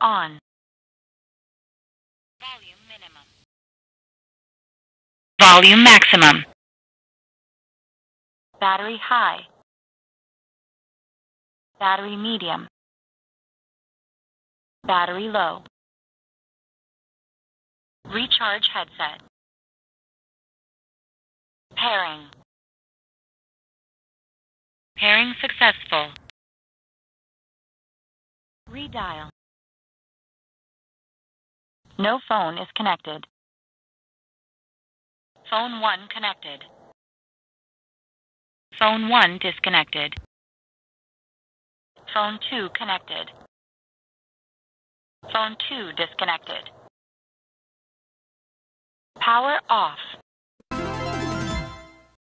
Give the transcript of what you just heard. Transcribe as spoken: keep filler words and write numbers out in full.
on. Volume minimum. Volume maximum. Battery high. Battery medium. Battery low. Recharge headset. Pairing. Pairing successful. Redial. No phone is connected. Phone one connected. Phone one disconnected. Phone two connected. Phone two disconnected. Power off.